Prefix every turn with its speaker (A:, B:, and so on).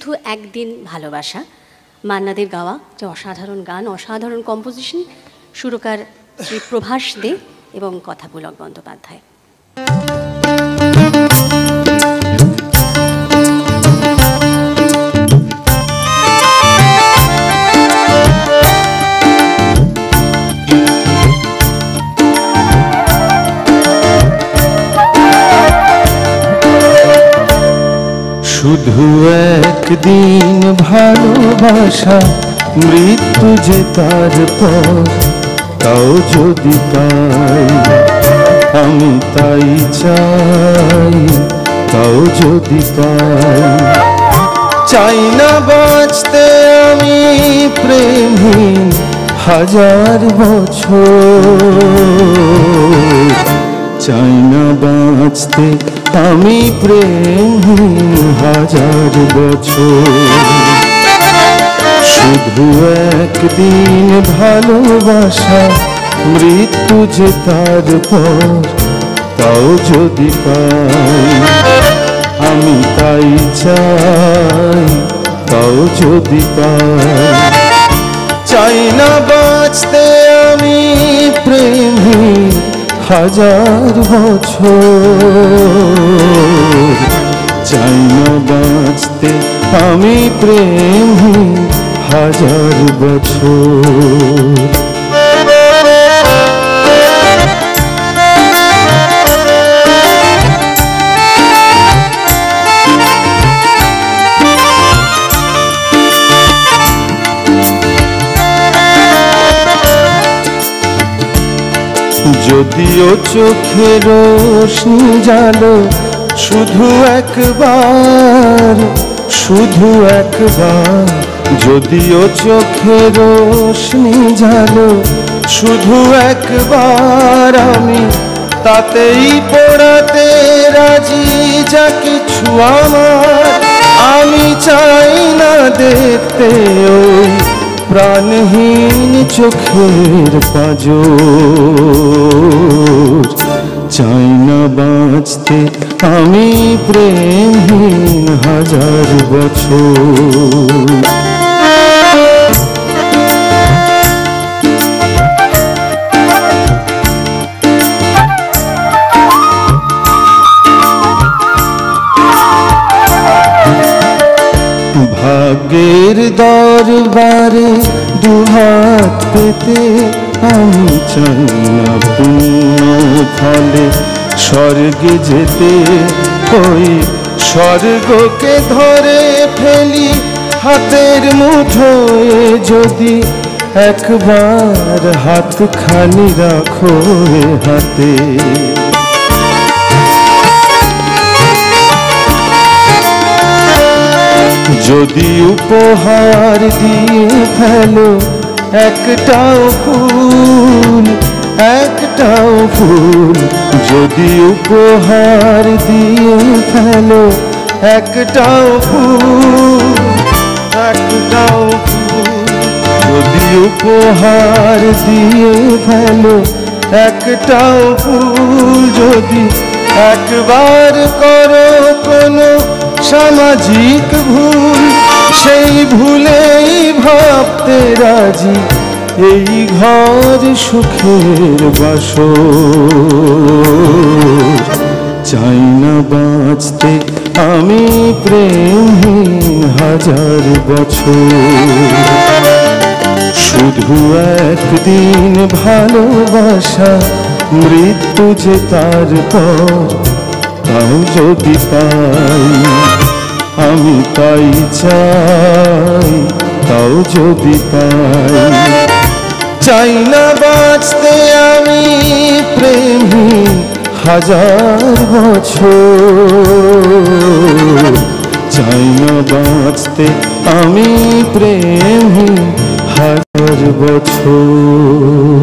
A: শুধু একদিন ভালোবাসা, মান্নাদের গাওয়া যে অসাধারণ গান, অসাধারণ কম্পোজিশন, সুরকার শ্রী প্রভাস দে এবং কথা পুলক বন্দ্যোপাধ্যায়।
B: শুধু একদিন ভালোবাসা, মৃত্যু যে তার পর, তাও যদি পাই আমি তাই চাই, তাও যদি পাই। চাই না বাঁচতে আমি প্রেমহীন হাজার বছর, চাই না বাঁচতে আমি প্রেমহীন হাজার বছর। শুধু একদিন ভালোবাসা, মৃত্যু যে তার পর, তাও যদি পাই আমি তাই চাই, তাও যদি পাই। চাই না বাঁচতে আমি প্রেমহীন হাজার বছর, চাই না বাঁচতে আমি প্রেমহীন হাজার বছর। যদিও চোখের রোশনি জালো শুধু একবার, শুধু একবার, যদিও চোখের রোশনি জালো শুধু একবার, আমি তাতেই পড়াতে রাজি যা কিছু আমার। আমি চাই না দেখতে ওই প্রাণহীন চোখের পাঁজর, চাই না বাঁচতে আমি প্রেমহীন হাজার বছর। ভাগ্যের দরবারে দুহাত পেতে আমি চাই না পুণ্য ফলে স্বর্গে যেতে, ওই স্বর্গকে ধরে ফেলি হাতের মুঠোয়, যদি একবার হাতখানি রাখো হাতে। যদি উপহার দিয়ে ফেলো একটাও ফুল, একটাও ফুল, যদি উপহার দিয়ে ফেলো একটাও ফুল, একটাও ফুল, যদি উপহার দিয়ে ফেলো একটাও ফুল, যদি একবার করো কোনো সামাজিক ভুল, সেই ভুলেই ভাবতে রাজি এই ঘর সুখের বাসর। চাই না বাঁচতে আমি প্রেমহীন হাজার বছর। শুধু একদিন ভালোবাসা, মৃত্যু যে তার পর, তাও যদি পাই আমি তাই চাই, তাও যদি পাই। চাই না বাঁচতে আমি প্রেমহীন হাজার বছর, চাই না বাঁচতে আমি প্রেমহীন হাজার বছর।